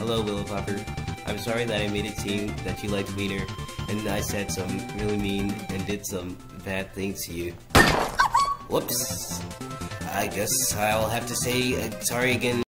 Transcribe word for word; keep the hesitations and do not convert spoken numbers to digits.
Hello, Willow Popper. I'm sorry that I made it seem that you liked Wiener, and I said some really mean and did some bad things to you. Whoops. I guess I'll have to say uh, sorry again.